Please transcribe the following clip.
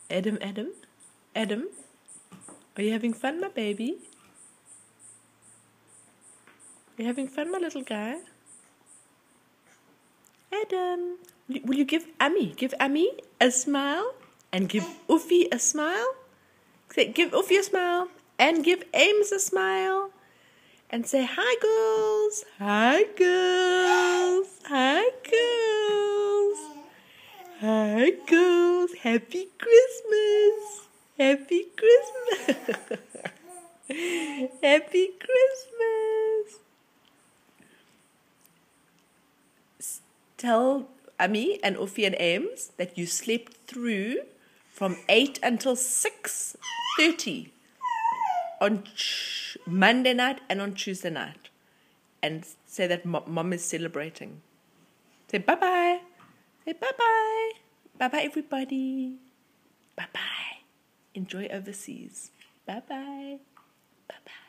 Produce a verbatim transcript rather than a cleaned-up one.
Adam, Adam, Adam, are you having fun, my baby? Are you having fun, my little guy? Adam, will you give Ami, give Ami a smile and give Uffie a smile? Say, give Uffie a smile and give Ames a smile and say, hi girls, hi girls, hi girls, hi girls, happy Christmas, happy Christmas, happy Christmas. Tell Ami and Uffie and Ames that you slept through from eight until six thirty on ch- Monday night and on Tuesday night, and say that mo- mom is celebrating. Say bye-bye. Say bye-bye. Bye-bye, everybody. Bye-bye. Enjoy overseas. Bye-bye. Bye-bye.